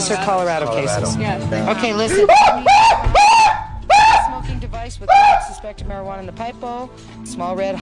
Texas or Colorado cases? Yeah. Okay, listen. Smoking device with suspected marijuana in the pipe bowl. Small red.